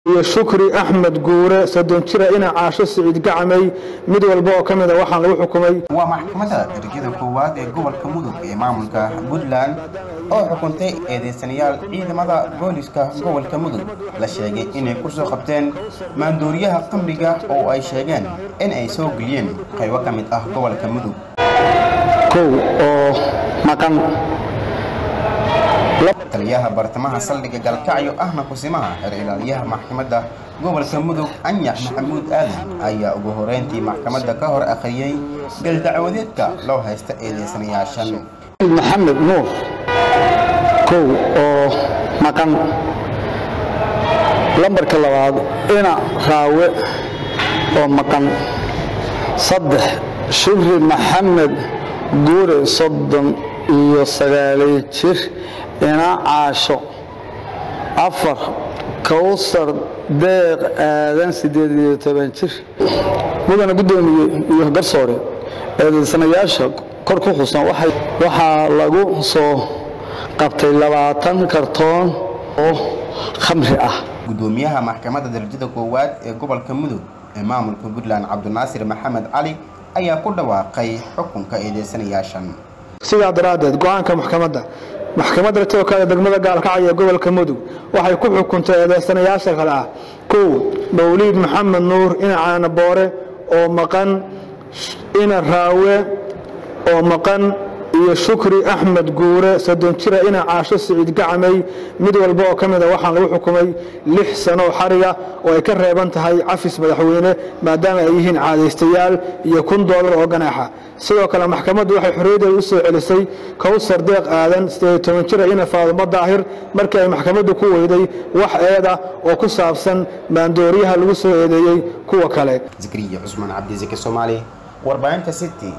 iyo Shukri Axmed Guure soddon jir ina caasho Saciid Gacmay mid walba oo kamid ah waxaan lagu xukumay waa maxkamadda darajada koowaad ee gobolka Mudug ee maamulka Puntland oo xukuntay eedeysanayaal ciidamada booliska gobolka Mudug la sheegay inay ku soo qabteen maandooriyaha qamriga oo ay sheegeen in ay soo galiyeen qaybo kamid ah gobolka Mudug oo maqan taliyaha bartamaha saldhigga Galkacyo ahna kusimaha ilaaliyaha maxkamadda gobolka Mudug Anya Maxamuud Aadan ayaa ugu horeyntii maxkamadda ka hor akhriyay gal dacwadeedka loo haysta eedeysanayaashan Maxamed Nuur oo maqan lambarka labaad ina raawe oo maqan saddex Shukri Maxamed Guure soddon iyo sagaal jir ina caasho afar Kawsar Deeq Aadan 18 jir mudana gudoomiye iyo garsoore eedeysanayaasha kor ku xusan waxa lagu soo qabtay 20 kartoon oo khamri ah gudoomiyaha maxkamadda darajada koowaad ee gobolka Mudug ee maamulka Puntland Cabdinaasir Maxamed Cali ayaa ku dhawaaqay xukunka eedeysanayaashan sida daraadeed go'aanka maxkamadda tookaada degmada Gaalkacyo ee gobolka Mudug waxay ku xukuntay eedeysanayaasha kala ah Mawlid Maxamed Nuur ina caana boore oo maqan ina raawe oo maqan iyo Shukri Axmed Guure soddon jir ina caasho Saciid Gacmay mid walba oo kamid ah waxaan lagu xukumay 6 sano xariga oo ay ka reeban tahay cafis madaxweyne maadaama ay yihiin caadeystayaal iyo $1 oo ganaaxa sidoo kale maxkamaddu waxay xorriyadda u soo celisay Kawsar Deeq Aadan 18 jir ina Faadimo Daahir markii ay maxkamaddu ku weyday wax eeda oo ku saabsan maandooriyaha lagu soo eedeeyay kuwa kale Zakariya Cusman Cabdi Zaki Soomaali warbaahinta City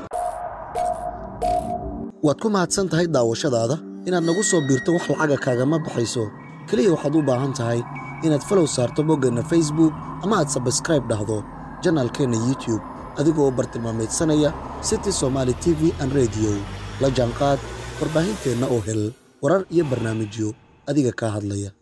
waad ku mahadsan tahay daawashadaada inaad nagu soo biirto wax lacag kaagama baxayso kaliya waxaad u baahan tahay inaad follow saarto boggana Facebook ama aad subscribe dhahdo channelkeena YouTube adigoo bartilmaameedsanaya City Somali TV and Radio la jaanqaad warbaahinteena oo hel warar iyo barnaamijyo adiga ka hadlaya